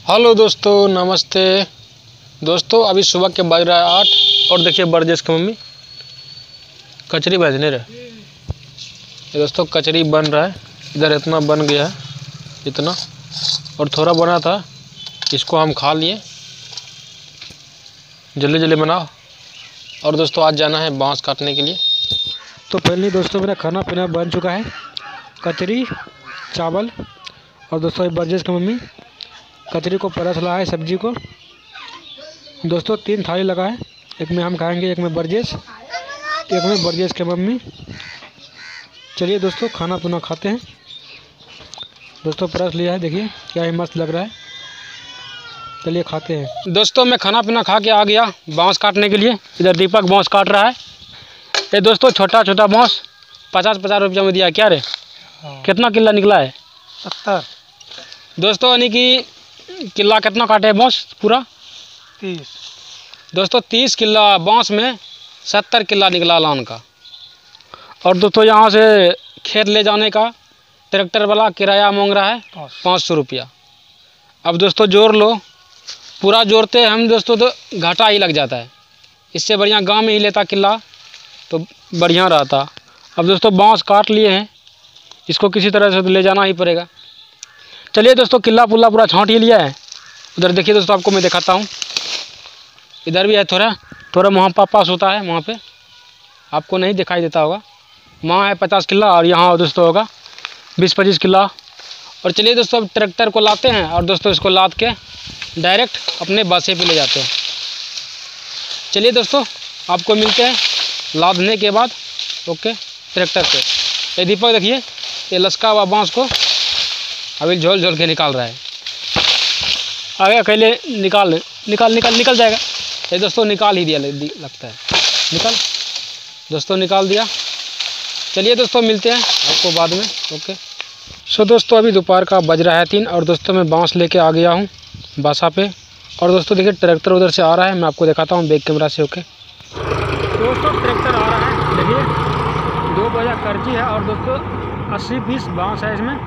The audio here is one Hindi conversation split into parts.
हेलो दोस्तों, नमस्ते दोस्तों। अभी सुबह के बज रहा है 8 और देखिए बरजेश की मम्मी कचरी भेजने रहे। ये दोस्तों कचरी बन रहा है, इधर इतना बन गया है, इतना और थोड़ा बना था, इसको हम खा लिए। जल्दी जल्दी बनाओ। और दोस्तों आज जाना है बांस काटने के लिए। तो पहले दोस्तों मेरा खाना पीना बन चुका है, कचरी चावल। और दोस्तों ये बरजेश की मम्मी कचरी को परस रहा है सब्जी को। दोस्तों 3 थाली लगा है, एक में हम खाएंगे, एक में बरजेश, एक में बरजेश की मम्मी। चलिए दोस्तों खाना पीना खाते हैं। दोस्तों परस लिया है, देखिए क्या ही मस्त लग रहा है। चलिए खाते हैं। दोस्तों मैं खाना पीना खा के आ गया बांस काटने के लिए। इधर दीपक बांस काट रहा है। ये दोस्तों छोटा छोटा बांस 50-50 रुपये में दिया। क्या रे, कितना किला निकला है? 70। दोस्तों यानी कि किला कितना काटे है बांस? पूरा 30। दोस्तों 30 किला बांस में 70 किला निकला लान का। और दोस्तों यहाँ से खेत ले जाने का ट्रैक्टर वाला किराया मांग रहा है 500 रुपया। अब दोस्तों जोड़ लो, पूरा जोड़ते हम दोस्तों तो घाटा ही लग जाता है। इससे बढ़िया गांव में ही लेता किला तो बढ़िया रहता। अब दोस्तों बांस काट लिए हैं, इसको किसी तरह से तो ले जाना ही पड़ेगा। चलिए दोस्तों किला पुल्ला पूरा छाँट ही लिया है। उधर देखिए दोस्तों, आपको मैं दिखाता हूँ। इधर भी है थोड़ा थोड़ा वहाँ पास होता है, वहाँ पे आपको नहीं दिखाई देता होगा। वहाँ है 50 किला और यहाँ दोस्तों होगा 20-25 किला। और चलिए दोस्तों अब ट्रैक्टर को लाते हैं और दोस्तों इसको लाद के डायरेक्ट अपने बासे पे ले जाते हैं। चलिए दोस्तों आपको मिलते हैं लादने के बाद। ओके, ट्रैक्टर पे ये दीपक देखिए, ये लसका हुआ बांस को अभी झोल झोल के निकाल रहा है। आगे अकेले निकाल जाएगा। ये दोस्तों निकाल ही दिया लगता है। निकाल दोस्तों, निकाल दिया। चलिए दोस्तों मिलते हैं आपको बाद में। ओके सो दोस्तों अभी दोपहर का बज रहा है 3 और दोस्तों मैं बांस लेके आ गया हूँ बासा पे। और दोस्तों देखिए ट्रैक्टर उधर से आ रहा है, मैं आपको दिखाता हूँ बैक कैमरा से। ओके दोस्तों ट्रैक्टर आ रहा है, देखिए 2 बोझा कर्ची है और दोस्तों 80 पीस बांस है इसमें।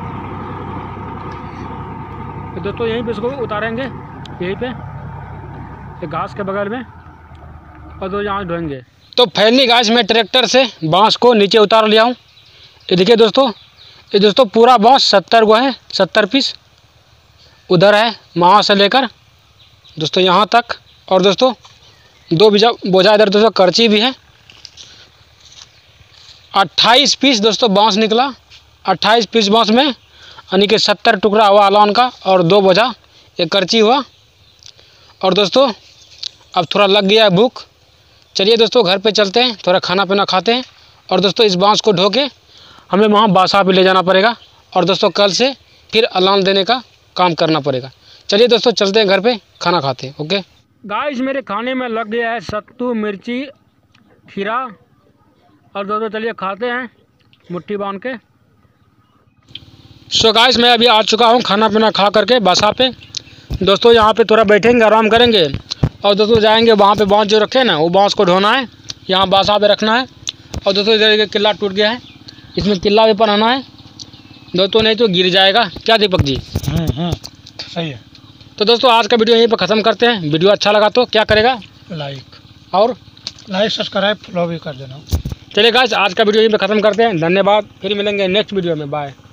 तो दोस्तों यहीं पे इसको उतारेंगे, यहीं पे एक घास के बगल में, और दो यहाँ ढोएंगे। तो फैलनी घास में ट्रैक्टर से बांस को नीचे उतार लिया हूँ। ये देखिए दोस्तों, ये दोस्तों पूरा बांस 70 गो है, 70 पीस उधर है, वहाँ से लेकर दोस्तों यहाँ तक। और दोस्तों 2 बोझा इधर दोस्तों कर्ची भी है। 28 पीस दोस्तों बांस निकला। 28 पीस बांस में यानी कि 70 टुकड़ा हुआ अलान का और 2 बोझा एक कर्ची हुआ। और दोस्तों अब थोड़ा लग गया है भूख। चलिए दोस्तों घर पे चलते हैं, थोड़ा खाना पीना खाते हैं। और दोस्तों इस बांस को ढो के हमें वहाँ बासा पे ले जाना पड़ेगा। और दोस्तों कल से फिर अलान देने का काम करना पड़ेगा। चलिए दोस्तों चलते हैं घर पे, खाना खाते हैं। ओके गाइस, मेरे खाने में लग गया है सत्तू, मिर्ची, खीरा। और दोस्तों चलिए खाते हैं मुट्ठी बांध के। सो गाइस मैं अभी आ चुका हूँ खाना पीना खा करके बासा पे। दोस्तों यहाँ पे थोड़ा बैठेंगे, आराम करेंगे। और दोस्तों जाएंगे वहाँ पे बांस जो रखे ना, वो बांस को ढोना है, यहाँ बासा पे रखना है। और दोस्तों इधर किला टूट गया है, इसमें किला भी बनाना है दोस्तों, नहीं तो गिर जाएगा। क्या दीपक जी? सही है। तो दोस्तों आज का वीडियो यहीं पर ख़त्म करते हैं। वीडियो अच्छा लगा तो क्या करेगा? लाइक सब्सक्राइब फॉलो भी कर देना। चलिए गाइस आज का वीडियो यहीं पर ख़त्म करते हैं। धन्यवाद, फिर मिलेंगे नेक्स्ट वीडियो में। बाय।